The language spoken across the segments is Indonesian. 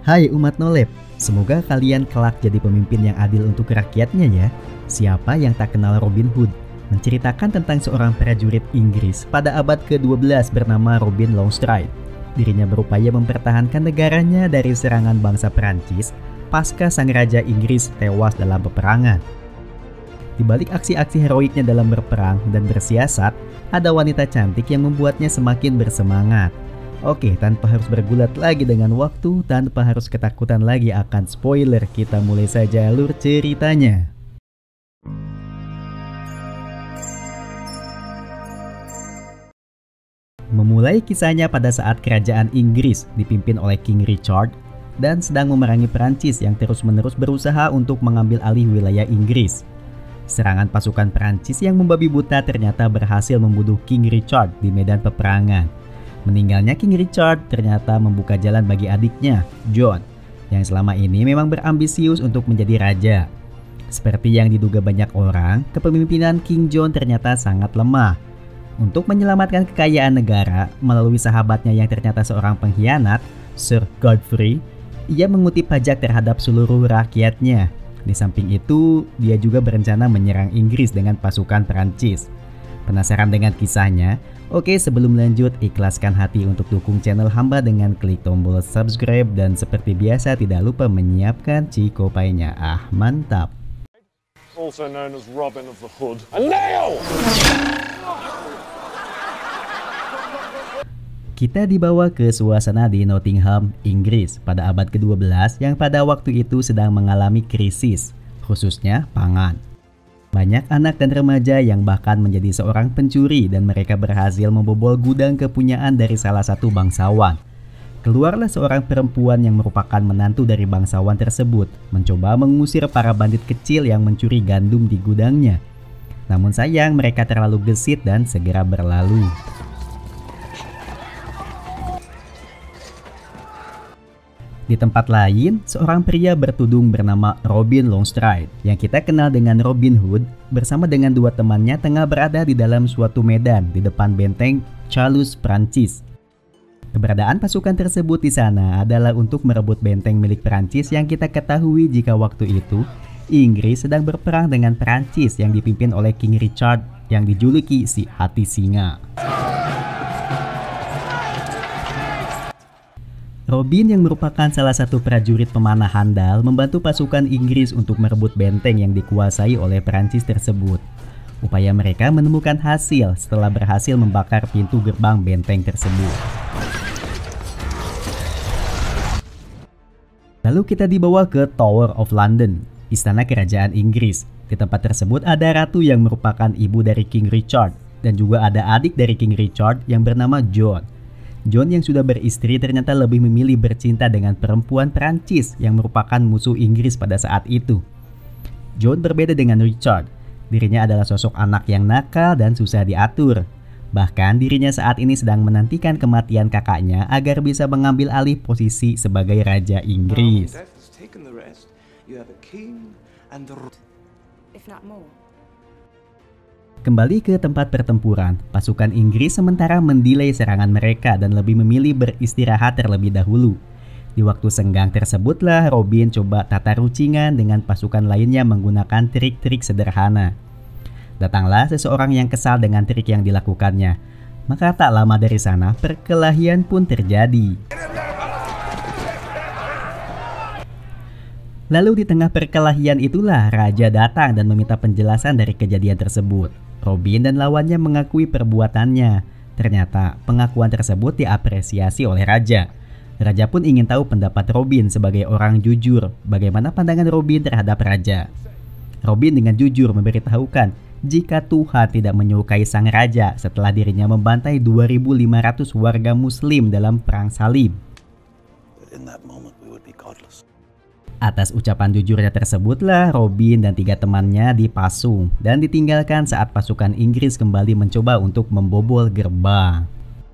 Hai umat Nolep, semoga kalian kelak jadi pemimpin yang adil untuk rakyatnya ya. Siapa yang tak kenal Robin Hood? Menceritakan tentang seorang prajurit Inggris pada abad ke-12 bernama Robin Longstreet. Dirinya berupaya mempertahankan negaranya dari serangan bangsa Perancis pasca sang raja Inggris tewas dalam peperangan. Di balik aksi-aksi heroiknya dalam berperang dan bersiasat, ada wanita cantik yang membuatnya semakin bersemangat. Oke, tanpa harus bergulat lagi dengan waktu, tanpa harus ketakutan lagi akan spoiler, kita mulai saja alur ceritanya. Memulai kisahnya pada saat kerajaan Inggris dipimpin oleh King Richard dan sedang memerangi Perancis yang terus-menerus berusaha untuk mengambil alih wilayah Inggris. Serangan pasukan Perancis yang membabi buta ternyata berhasil membunuh King Richard di medan peperangan. Meninggalnya King Richard ternyata membuka jalan bagi adiknya, John, yang selama ini memang berambisius untuk menjadi raja. Seperti yang diduga banyak orang, kepemimpinan King John ternyata sangat lemah. Untuk menyelamatkan kekayaan negara melalui sahabatnya yang ternyata seorang pengkhianat, Sir Godfrey, ia mengutip pajak terhadap seluruh rakyatnya. Di samping itu, dia juga berencana menyerang Inggris dengan pasukan Perancis. Penasaran dengan kisahnya? Oke, sebelum lanjut, ikhlaskan hati untuk dukung channel hamba dengan klik tombol subscribe dan seperti biasa tidak lupa menyiapkan cikopainya. Mantap! Also known as Robin of the Hood. A nail! Kita dibawa ke suasana di Nottingham, Inggris pada abad ke-12 yang pada waktu itu sedang mengalami krisis, khususnya pangan. Banyak anak dan remaja yang bahkan menjadi seorang pencuri dan mereka berhasil membobol gudang kepunyaan dari salah satu bangsawan. Keluarlah seorang perempuan yang merupakan menantu dari bangsawan tersebut, mencoba mengusir para bandit kecil yang mencuri gandum di gudangnya. Namun sayang mereka terlalu gesit dan segera berlalu. Di tempat lain, seorang pria bertudung bernama Robin Longstreet yang kita kenal dengan Robin Hood bersama dengan dua temannya tengah berada di dalam suatu medan di depan benteng Chalus, Prancis. Keberadaan pasukan tersebut di sana adalah untuk merebut benteng milik Prancis yang kita ketahui jika waktu itu Inggris sedang berperang dengan Prancis yang dipimpin oleh King Richard yang dijuluki si hati singa. Robin yang merupakan salah satu prajurit pemanah handal membantu pasukan Inggris untuk merebut benteng yang dikuasai oleh Perancis tersebut. Upaya mereka menemukan hasil setelah berhasil membakar pintu gerbang benteng tersebut. Lalu kita dibawa ke Tower of London, istana kerajaan Inggris. Di tempat tersebut ada ratu yang merupakan ibu dari King Richard dan juga ada adik dari King Richard yang bernama John. John yang sudah beristri ternyata lebih memilih bercinta dengan perempuan Perancis yang merupakan musuh Inggris pada saat itu. John berbeda dengan Richard. Dirinya adalah sosok anak yang nakal dan susah diatur. Bahkan dirinya saat ini sedang menantikan kematian kakaknya agar bisa mengambil alih posisi sebagai Raja Inggris. Kembali ke tempat pertempuran, pasukan Inggris sementara mendelay serangan mereka dan lebih memilih beristirahat terlebih dahulu. Di waktu senggang tersebutlah Robin coba tata rucingan dengan pasukan lainnya menggunakan trik-trik sederhana. Datanglah seseorang yang kesal dengan trik yang dilakukannya. Maka tak lama dari sana perkelahian pun terjadi. Lalu di tengah perkelahian itulah raja datang dan meminta penjelasan dari kejadian tersebut. Robin dan lawannya mengakui perbuatannya. Ternyata pengakuan tersebut diapresiasi oleh raja. Raja pun ingin tahu pendapat Robin sebagai orang jujur. Bagaimana pandangan Robin terhadap raja? Robin dengan jujur memberitahukan jika Tuhan tidak menyukai sang raja setelah dirinya membantai 2.500 warga muslim dalam perang salib. Atas ucapan jujurnya tersebutlah Robin dan 3 temannya dipasung dan ditinggalkan saat pasukan Inggris kembali mencoba untuk membobol gerbang.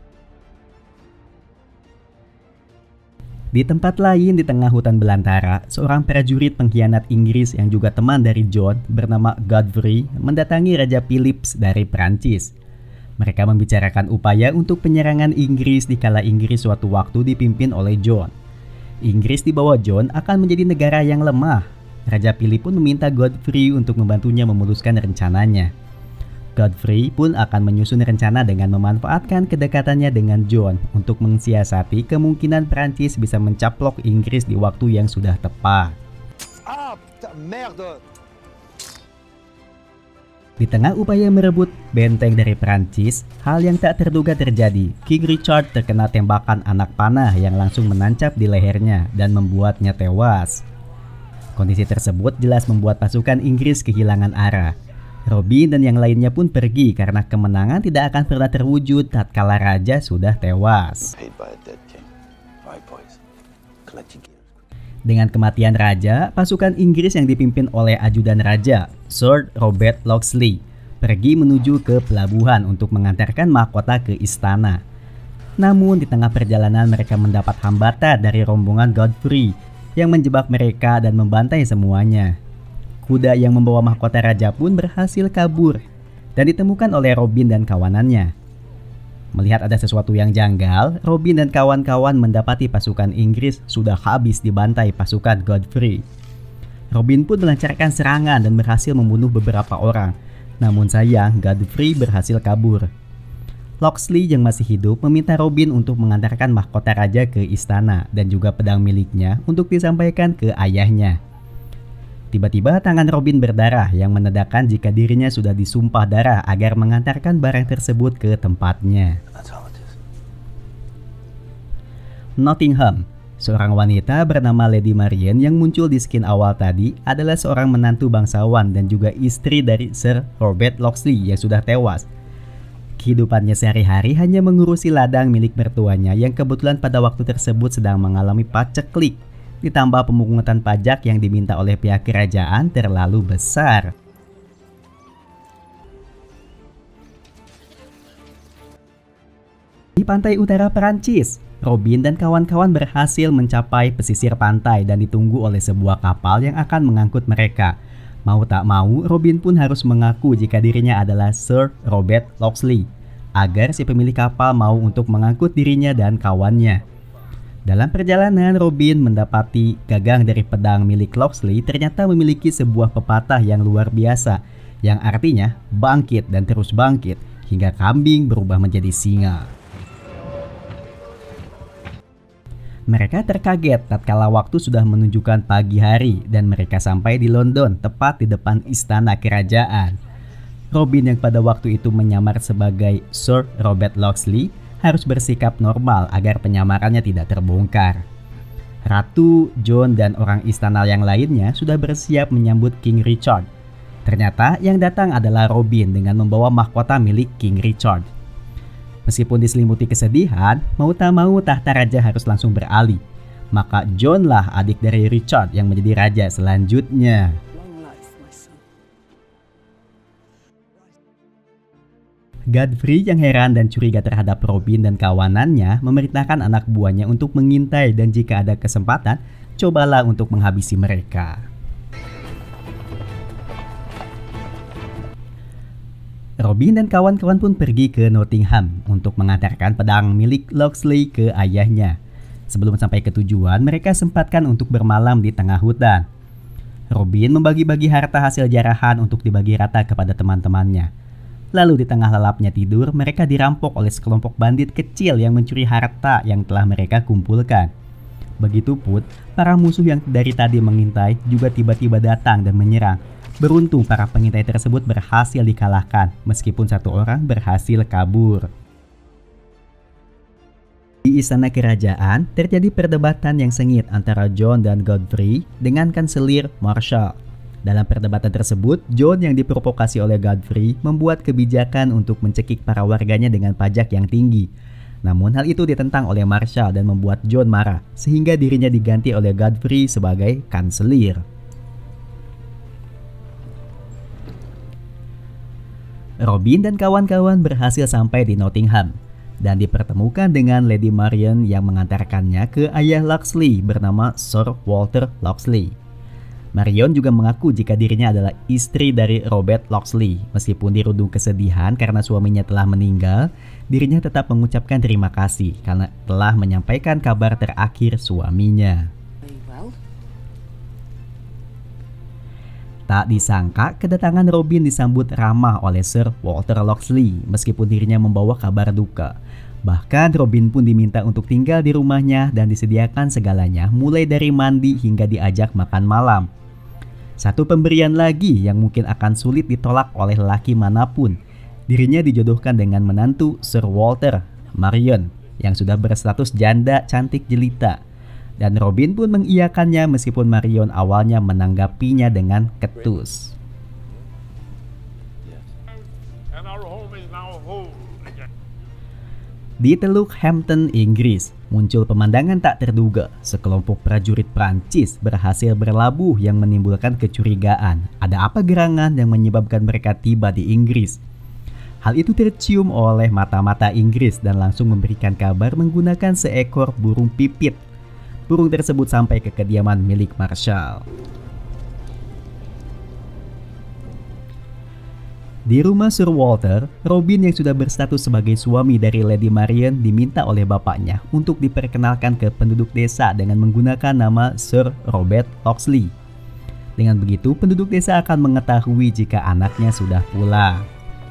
Di tempat lain di tengah hutan belantara, seorang prajurit pengkhianat Inggris yang juga teman dari John bernama Godfrey mendatangi Raja Philips dari Prancis. Mereka membicarakan upaya untuk penyerangan Inggris dikala Inggris suatu waktu dipimpin oleh John. Inggris di bawah John akan menjadi negara yang lemah. Raja Philip pun meminta Godfrey untuk membantunya memuluskan rencananya. Godfrey pun akan menyusun rencana dengan memanfaatkan kedekatannya dengan John untuk mensiasati kemungkinan Prancis bisa mencaplok Inggris di waktu yang sudah tepat. Di tengah upaya merebut benteng dari Prancis, hal yang tak terduga terjadi. King Richard terkena tembakan anak panah yang langsung menancap di lehernya dan membuatnya tewas. Kondisi tersebut jelas membuat pasukan Inggris kehilangan arah. Robin dan yang lainnya pun pergi karena kemenangan tidak akan pernah terwujud tatkala raja sudah tewas. Dengan kematian raja, pasukan Inggris yang dipimpin oleh ajudan raja, Sir Robert Locksley, pergi menuju ke pelabuhan untuk mengantarkan mahkota ke istana. Namun di tengah perjalanan mereka mendapat hambatan dari rombongan Godfrey yang menjebak mereka dan membantai semuanya. Kuda yang membawa mahkota raja pun berhasil kabur dan ditemukan oleh Robin dan kawanannya. Melihat ada sesuatu yang janggal, Robin dan kawan-kawan mendapati pasukan Inggris sudah habis dibantai pasukan Godfrey. Robin pun melancarkan serangan dan berhasil membunuh beberapa orang. Namun sayang, Godfrey berhasil kabur. Locksley yang masih hidup meminta Robin untuk mengantarkan mahkota raja ke istana dan juga pedang miliknya untuk disampaikan ke ayahnya. Tiba-tiba tangan Robin berdarah yang menandakan jika dirinya sudah disumpah darah agar mengantarkan barang tersebut ke tempatnya. Nottingham, seorang wanita bernama Lady Marian yang muncul di skin awal tadi adalah seorang menantu bangsawan dan juga istri dari Sir Robert Locksley yang sudah tewas. Kehidupannya sehari-hari hanya mengurusi ladang milik mertuanya yang kebetulan pada waktu tersebut sedang mengalami paceklik. Ditambah pemungutan pajak yang diminta oleh pihak kerajaan terlalu besar. Di pantai utara Perancis, Robin dan kawan-kawan berhasil mencapai pesisir pantai dan ditunggu oleh sebuah kapal yang akan mengangkut mereka. Mau tak mau, Robin pun harus mengaku jika dirinya adalah Sir Robert Locksley, agar si pemilik kapal mau untuk mengangkut dirinya dan kawannya. Dalam perjalanan, Robin mendapati gagang dari pedang milik Locksley ternyata memiliki sebuah pepatah yang luar biasa, yang artinya bangkit dan terus bangkit hingga kambing berubah menjadi singa. Mereka terkaget tatkala waktu sudah menunjukkan pagi hari dan mereka sampai di London tepat di depan istana kerajaan. Robin yang pada waktu itu menyamar sebagai Sir Robert Locksley harus bersikap normal agar penyamarannya tidak terbongkar. Ratu, John, dan orang istana yang lainnya sudah bersiap menyambut King Richard. Ternyata yang datang adalah Robin dengan membawa mahkota milik King Richard. Meskipun diselimuti kesedihan, mau tak mau tahta raja harus langsung beralih. Maka John lah adik dari Richard yang menjadi raja selanjutnya. Godfrey yang heran dan curiga terhadap Robin dan kawanannya memerintahkan anak buahnya untuk mengintai dan jika ada kesempatan, cobalah untuk menghabisi mereka. Robin dan kawan-kawan pun pergi ke Nottingham untuk mengantarkan pedang milik Locksley ke ayahnya. Sebelum sampai ke tujuan, mereka sempatkan untuk bermalam di tengah hutan. Robin membagi-bagi harta hasil jarahan untuk dibagi rata kepada teman-temannya. Lalu di tengah lelapnya tidur, mereka dirampok oleh sekelompok bandit kecil yang mencuri harta yang telah mereka kumpulkan. Begitupun, para musuh yang dari tadi mengintai juga tiba-tiba datang dan menyerang. Beruntung para pengintai tersebut berhasil dikalahkan, meskipun satu orang berhasil kabur. Di istana kerajaan, terjadi perdebatan yang sengit antara John dan Godfrey dengan kanselir Marshall. Dalam perdebatan tersebut, John yang diprovokasi oleh Godfrey membuat kebijakan untuk mencekik para warganya dengan pajak yang tinggi. Namun hal itu ditentang oleh Marshall dan membuat John marah, sehingga dirinya diganti oleh Godfrey sebagai kanselir. Robin dan kawan-kawan berhasil sampai di Nottingham dan dipertemukan dengan Lady Marian yang mengantarkannya ke ayah Locksley bernama Sir Walter Locksley. Marion juga mengaku jika dirinya adalah istri dari Robert Locksley. Meskipun dirundung kesedihan karena suaminya telah meninggal, dirinya tetap mengucapkan terima kasih karena telah menyampaikan kabar terakhir suaminya. Tak disangka, kedatangan Robin disambut ramah oleh Sir Walter Locksley meskipun dirinya membawa kabar duka. Bahkan Robin pun diminta untuk tinggal di rumahnya dan disediakan segalanya mulai dari mandi hingga diajak makan malam. Satu pemberian lagi yang mungkin akan sulit ditolak oleh lelaki manapun. Dirinya dijodohkan dengan menantu Sir Walter, Marion, yang sudah berstatus janda cantik jelita. Dan Robin pun mengiyakannya meskipun Marion awalnya menanggapinya dengan ketus. Di Teluk Hampton, Inggris, muncul pemandangan tak terduga. Sekelompok prajurit Prancis berhasil berlabuh yang menimbulkan kecurigaan. Ada apa gerangan yang menyebabkan mereka tiba di Inggris? Hal itu tercium oleh mata-mata Inggris dan langsung memberikan kabar menggunakan seekor burung pipit. Burung tersebut sampai ke kediaman milik Marshal. Di rumah Sir Walter, Robin yang sudah berstatus sebagai suami dari Lady Marion diminta oleh bapaknya untuk diperkenalkan ke penduduk desa dengan menggunakan nama Sir Robert Locksley. Dengan begitu, penduduk desa akan mengetahui jika anaknya sudah pulang.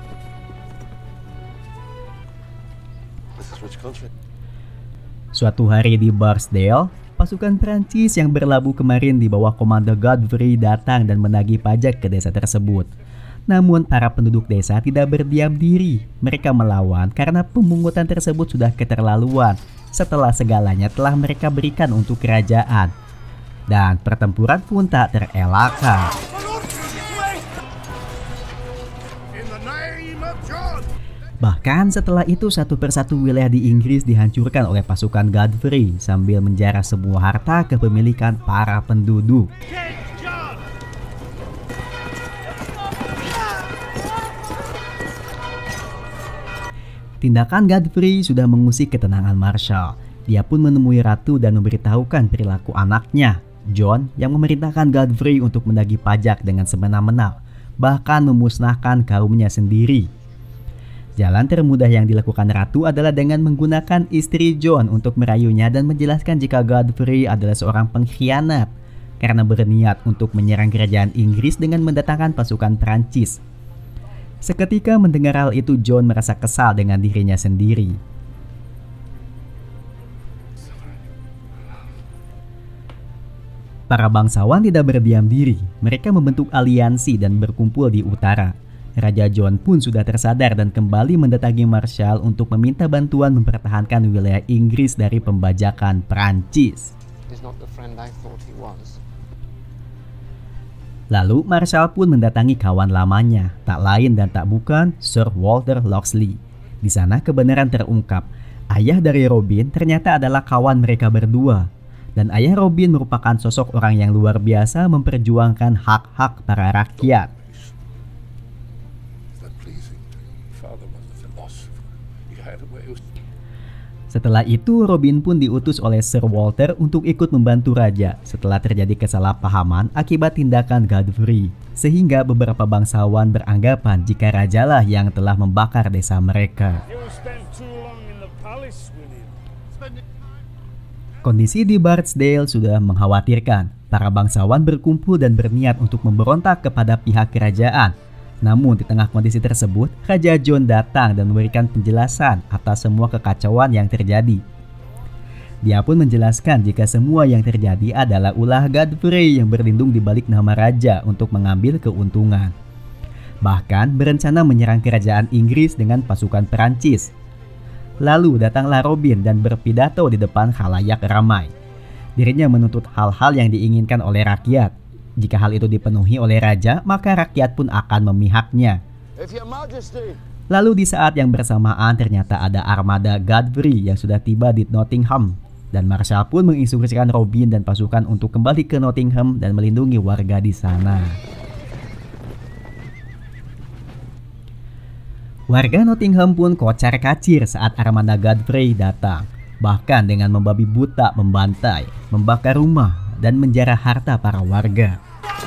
Suatu hari di Barsdale, pasukan Prancis yang berlabuh kemarin di bawah komando Godfrey datang dan menagih pajak ke desa tersebut. Namun para penduduk desa tidak berdiam diri. Mereka melawan karena pemungutan tersebut sudah keterlaluan setelah segalanya telah mereka berikan untuk kerajaan. Dan pertempuran pun tak terelakkan. Bahkan setelah itu satu persatu wilayah di Inggris dihancurkan oleh pasukan Godfrey sambil menjarah semua harta kepemilikan para penduduk. Tindakan Godfrey sudah mengusik ketenangan Marshal. Dia pun menemui ratu dan memberitahukan perilaku anaknya, John, yang memerintahkan Godfrey untuk menagih pajak dengan semena-mena, bahkan memusnahkan kaumnya sendiri. Jalan termudah yang dilakukan ratu adalah dengan menggunakan istri John untuk merayunya dan menjelaskan jika Godfrey adalah seorang pengkhianat karena berniat untuk menyerang kerajaan Inggris dengan mendatangkan pasukan Prancis. Seketika mendengar hal itu, John merasa kesal dengan dirinya sendiri. Para bangsawan tidak berdiam diri. Mereka membentuk aliansi dan berkumpul di utara. Raja John pun sudah tersadar dan kembali mendatangi Marshal untuk meminta bantuan mempertahankan wilayah Inggris dari pembajakan Prancis. Lalu Marshal pun mendatangi kawan lamanya, tak lain dan tak bukan Sir Walter Locksley. Di sana kebenaran terungkap. Ayah dari Robin ternyata adalah kawan mereka berdua. Dan ayah Robin merupakan sosok orang yang luar biasa memperjuangkan hak-hak para rakyat. Setelah itu, Robin pun diutus oleh Sir Walter untuk ikut membantu raja setelah terjadi kesalahpahaman akibat tindakan Godfrey, sehingga beberapa bangsawan beranggapan jika rajalah yang telah membakar desa mereka. Kondisi di Barsdale sudah mengkhawatirkan. Para bangsawan berkumpul dan berniat untuk memberontak kepada pihak kerajaan. Namun di tengah kondisi tersebut, Raja John datang dan memberikan penjelasan atas semua kekacauan yang terjadi. Dia pun menjelaskan jika semua yang terjadi adalah ulah Godfrey yang berlindung di balik nama raja untuk mengambil keuntungan. Bahkan berencana menyerang kerajaan Inggris dengan pasukan Perancis. Lalu datanglah Robin dan berpidato di depan khalayak ramai. Dirinya menuntut hal-hal yang diinginkan oleh rakyat. Jika hal itu dipenuhi oleh raja, maka rakyat pun akan memihaknya. Lalu di saat yang bersamaan ternyata ada armada Godfrey yang sudah tiba di Nottingham. Dan Marshal pun menginstruksikan Robin dan pasukan untuk kembali ke Nottingham dan melindungi warga di sana. Warga Nottingham pun kocar-kacir saat armada Godfrey datang. Bahkan dengan membabi buta membantai, membakar rumah, dan menjarah harta para warga.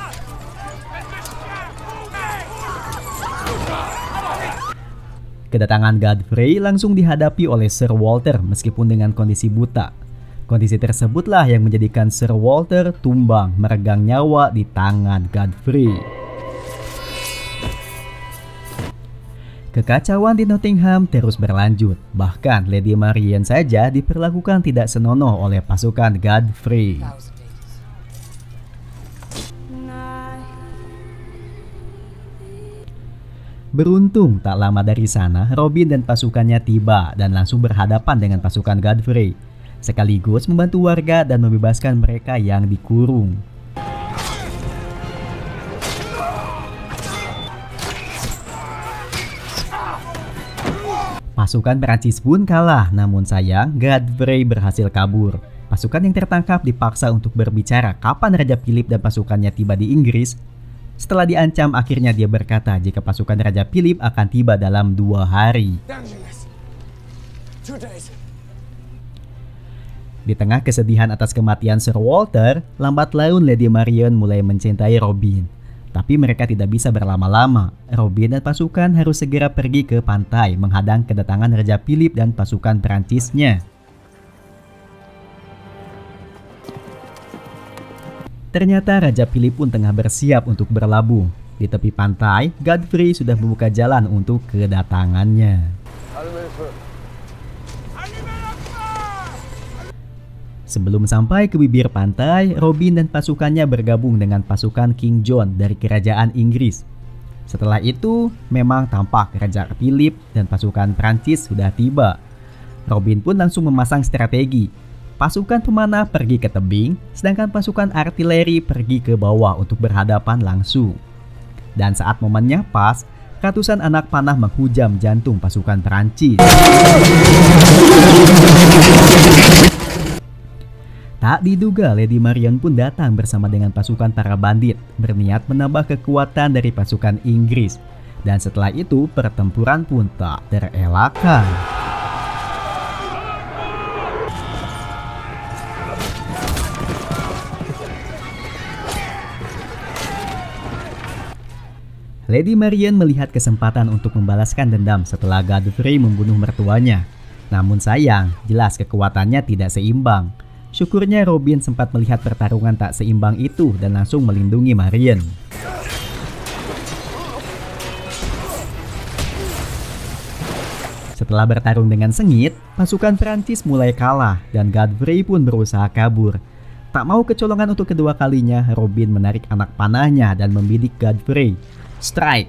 Kedatangan Godfrey langsung dihadapi oleh Sir Walter meskipun dengan kondisi buta. Kondisi tersebutlah yang menjadikan Sir Walter tumbang meregang nyawa di tangan Godfrey. Kekacauan di Nottingham terus berlanjut, bahkan Lady Marian saja diperlakukan tidak senonoh oleh pasukan Godfrey. Beruntung tak lama dari sana, Robin dan pasukannya tiba dan langsung berhadapan dengan pasukan Godfrey, sekaligus membantu warga dan membebaskan mereka yang dikurung. Pasukan Perancis pun kalah, namun sayang Godfrey berhasil kabur. Pasukan yang tertangkap dipaksa untuk berbicara kapan Raja Philip dan pasukannya tiba di Inggris. Setelah diancam, akhirnya dia berkata jika pasukan Raja Philip akan tiba dalam 2 hari. Di tengah kesedihan atas kematian Sir Walter, lambat laun Lady Marian mulai mencintai Robin. Tapi mereka tidak bisa berlama-lama. Robin dan pasukan harus segera pergi ke pantai menghadang kedatangan Raja Philip dan pasukan Perancisnya. Ternyata Raja Philip pun tengah bersiap untuk berlabuh. Di tepi pantai, Godfrey sudah membuka jalan untuk kedatangannya. Sebelum sampai ke bibir pantai, Robin dan pasukannya bergabung dengan pasukan King John dari kerajaan Inggris. Setelah itu, memang tampak Raja Philip dan pasukan Prancis sudah tiba. Robin pun langsung memasang strategi. Pasukan pemanah pergi ke tebing, sedangkan pasukan artileri pergi ke bawah untuk berhadapan langsung. Dan saat momennya pas, ratusan anak panah menghujam jantung pasukan Perancis. Tak diduga, Lady Marian pun datang bersama dengan pasukan para bandit, berniat menambah kekuatan dari pasukan Inggris. Dan setelah itu, pertempuran pun tak terelakkan. Lady Marian melihat kesempatan untuk membalaskan dendam setelah Godfrey membunuh mertuanya. Namun sayang, jelas kekuatannya tidak seimbang. Syukurnya Robin sempat melihat pertarungan tak seimbang itu dan langsung melindungi Marian. Setelah bertarung dengan sengit, pasukan Perancis mulai kalah dan Godfrey pun berusaha kabur. Tak mau kecolongan untuk kedua kalinya, Robin menarik anak panahnya dan membidik Godfrey. Strike!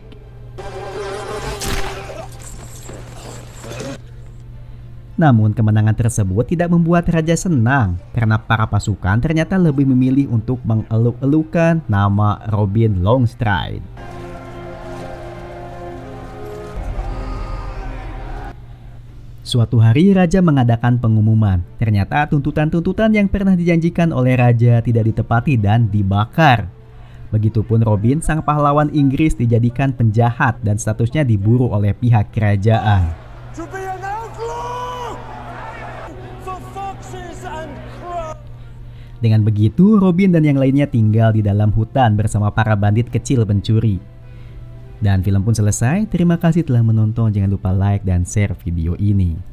Namun kemenangan tersebut tidak membuat raja senang karena para pasukan ternyata lebih memilih untuk mengeluk-elukan nama Robin Longstride. Suatu hari raja mengadakan pengumuman. Ternyata tuntutan-tuntutan yang pernah dijanjikan oleh raja tidak ditepati dan dibakar. Begitupun Robin, sang pahlawan Inggris, dijadikan penjahat dan statusnya diburu oleh pihak kerajaan. Dengan begitu, Robin dan yang lainnya tinggal di dalam hutan bersama para bandit kecil pencuri. Dan film pun selesai. Terima kasih telah menonton. Jangan lupa like dan share video ini.